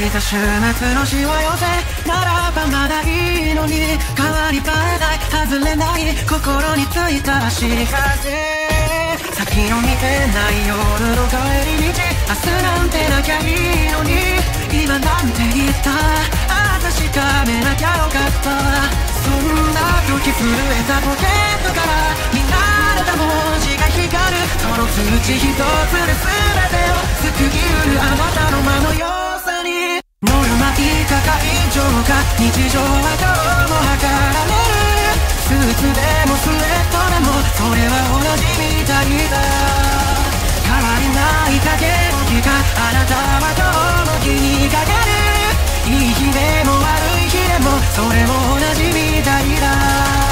た週末のしわ寄せならばまだいいのに、変わり映えない外れない心についたらしい風、先の見えない夜の帰り道、明日なんてなきゃいいのに、今なんて言った確かめなきゃよかった。そんな時震えたポケットから見慣れた文字が光る、その通知一つで全てを救いうるあなたの間の良さに、ノルマ以下か以上か日常はどうも測られる、スーツでもスウェットでもそれは同じみたいだ。変わりない影の日があなたはどうも気にかける、いい日でも悪い日でもそれも同じみたいだ。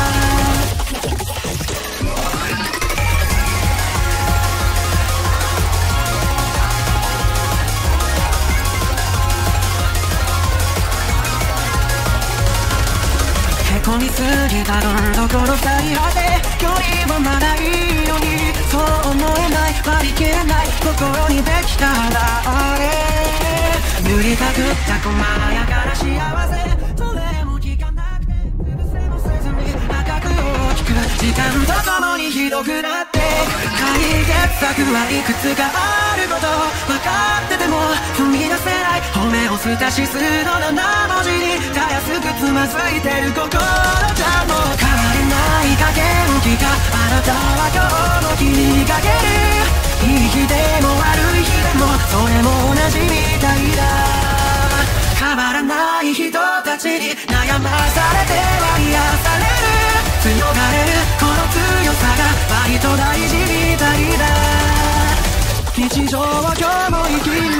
へこみすぎたどんどこの最果てよりはまだいいのに、そう思えない割り切れない心にできたらあれ、塗りたくった細やかな幸せ、それも聞かなくて潰せもせずに赤く大きく時間とともにひどくなって、解決策はいくつかあること分かってても踏み出せない、ホメオスタシスの7文字にたやすくつまずいてる心じゃ、もう変わりない加減気があなたは今日も気にかける、いい日でも悪い日でもそれも同じみたいだ。変わらない人たちに悩まされては癒される、強がれるこの強さが割と大事みたいだ。日常を今日も生きる